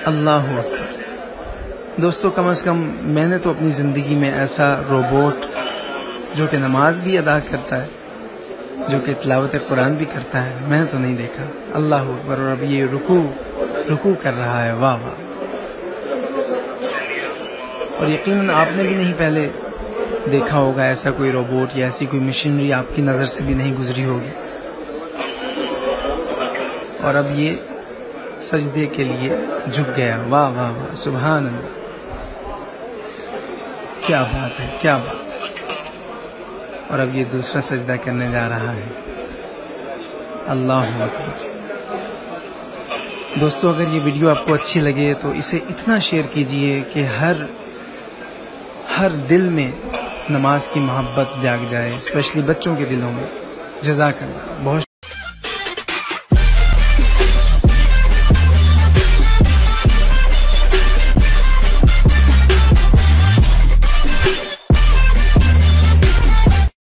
अल्लाह अकबर। दोस्तों, कम से कम मैंने तो अपनी ज़िंदगी में ऐसा रोबोट जो कि नमाज भी अदा करता है, जो कि तिलावत कुरान भी करता है, मैंने तो नहीं देखा। अल्लाह अकबर। और अब ये रुकू कर रहा है। वाह वाह। और यकीनन आपने भी नहीं पहले देखा होगा ऐसा कोई रोबोट या ऐसी कोई मशीनरी आपकी नज़र से भी नहीं गुजरी होगी। और अब ये सजदे के लिए झुक गया। वाह वाह वाह, सुभान अल्लाह। क्या बात है, क्या बात है। और अब ये दूसरा सजदा करने जा रहा है। अल्लाह अकबर। दोस्तों, अगर ये वीडियो आपको अच्छी लगे तो इसे इतना शेयर कीजिए कि हर दिल में नमाज की मोहब्बत जाग जाए, स्पेशली बच्चों के दिलों में। जज़ाकल्लाह। बहुत